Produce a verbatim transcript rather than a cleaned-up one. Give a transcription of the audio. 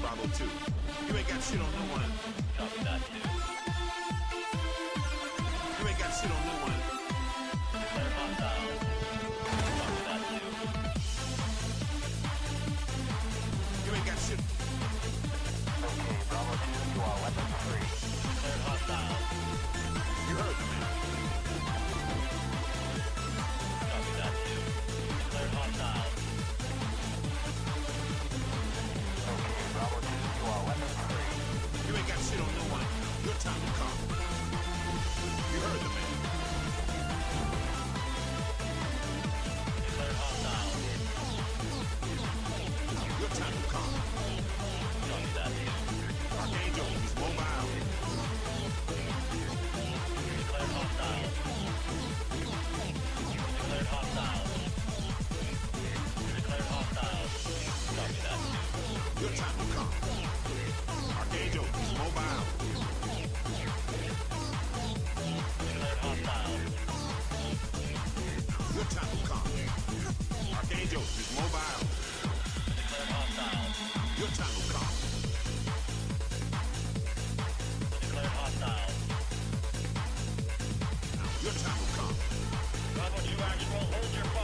Bravo two. You ain't got shit on no one. Copy that, two. You ain't got shit on no one. Declare hostile. Copy that, two. You ain't got shit. Okay, Bravo two, you are weapon free. Declare hostile. You heard me, man. Copy that, two. Declare hostile. Okay, Bravo two, you are weapon free. You ain't got shit on no one. Your time will come. You heard the man. Declare hostile. Your time will come. Copy that, two. Archangel, he's mobile. Declare hostile. Declare hostile. Declare hostile. Copy that, two. Your time will come. Archangel, he's mobile. Declare hostile. Your time will come. Archangel, he's mobile. Declare hostile. Your time will come. Declare hostile. Your time will come. Bravo two actual, hold your